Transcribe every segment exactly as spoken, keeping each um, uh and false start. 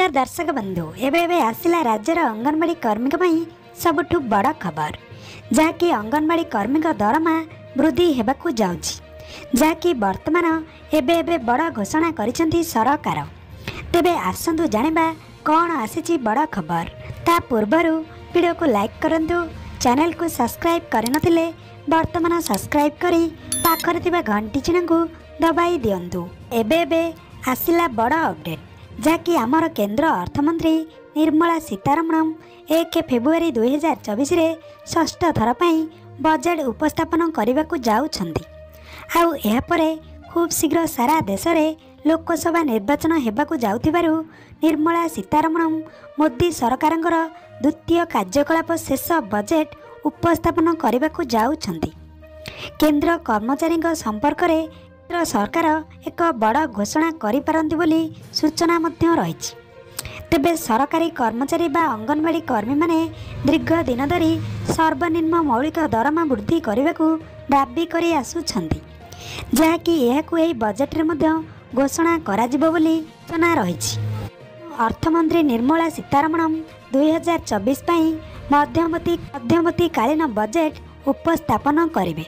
नमस्कार दर्शक बंधु एबे एबे आसिला राज्यर अंगनवाड़ी कर्मी सबुठु बड़ खबर जहाँकि अंगनवाड़ी कर्मी दरमा वृद्धि हेबाकु जाउछि जहाँकि वर्तमान एबे एबे बड़ घोषणा करिसेंती सरकार। तेबे आसंतु जानिबा कौन आसीछि बड़ खबर। ता पूर्वरु वीडियो को लाइक करंतु, चैनल को सब्सक्राइब करनथिले वर्तमान सब्सक्राइब करी पाखरे थिबा घंटी चिन्ह को दबाई दियंतु। एबे एबे आसिला बड़ अपडेट जहाँकि आमर केंद्र अर्थमंत्री निर्मला सीतारमण एक फेब्रुआरी दुई हजार चौबीस षष्ठ थर पर बजेट उपस्थापन करने को जाउछंती। आउ एहापरे खूब शीघ्र सारा देश में लोकसभा निर्वाचन हेबाकु जाउथिबारु निर्मला सीतारमण मोदी सरकारंकर द्वितीय कार्यकलाप शेष बजेट उपस्थापन करने को जाउछंती। केंद्र कर्मचारी संपर्क में केंद्र सरकार एक बड़ घोषणा करिपारंती बोली सूचना मध्य रहिछि। तेबे सरकारी कर्मचारी बा अंगनवाड़ी कर्मी माने दीर्घ दिन धरी सर्वनिम्न मौलिक दरमा वृद्धि करने को दाबी करि आसुछंती, जहाँकि एहाकु एही बजेट रे मध्य घोषणा कराजिबो बोली सूचना रहिछि। अर्थमंत्री निर्मला सीतारमण दुई हजार चौबीस मध्यवर्ती मध्यवर्तीकालीन बजेट उपस्थापन करिवे।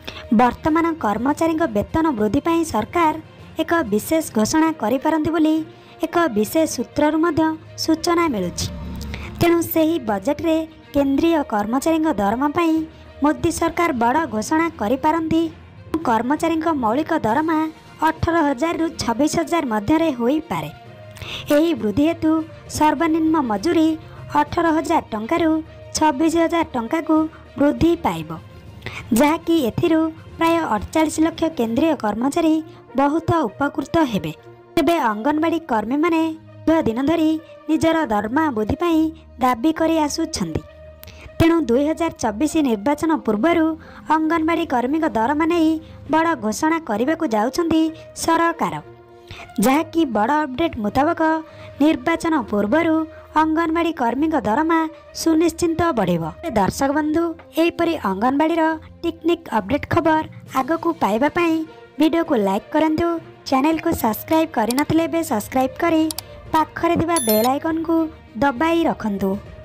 वर्तमान कर्मचारी वेतन वृद्धि पाई सरकार एक विशेष घोषणा करिपारंती बोली एक विशेष सूत्ररु मध्य सूचना मिलुछि। तेणु सेही बजेट रे केंद्रीय कर्मचारी दरमा पाई मोदी सरकार बड़ घोषणा करिपारंती। कर्मचारी मौलिक दरमा अठारह हजार रु छब्बीस हजार मध्य होई पारे। एही वृद्धि हेतु सर्वनिम्न मजूरी अठारह हजार टंकारु छब्बीस हजार टंका को वृद्धि पाइब, जहाँकि एथिरु प्राय अड़चाश लक्ष केंद्रीय कर्मचारी बहुत उपकृत हेबे। तेबे अंगनवाड़ी कर्मी माने दीर्घ दिन धरी निजर दरमा वृद्धि पाई दाबी करि आसुछंती। तेणु दुई हजार चौबीस निर्वाचन पूर्वरु अंगनवाड़ी कर्मी दरमा नहीं बड़ घोषणा करने को जाउछंती सरकार, जहाँकि बड़ अपडेट मुताबक निर्वाचन पूर्वरु अंगनवाड़ी कर्मी दरमा सुनिश्चित बढ़िबो। दर्शक बंधु एहीपरि अंगनवाड़ीर टेक्निक अपडेट खबर आगकू पाइबा पई वीडियो को लाइक करंतु, चैनल को सब्सक्राइब करि नथिले बे सब्सक्राइब करी पाखरे थिबा बेल आइकन को दबाई रखंतु।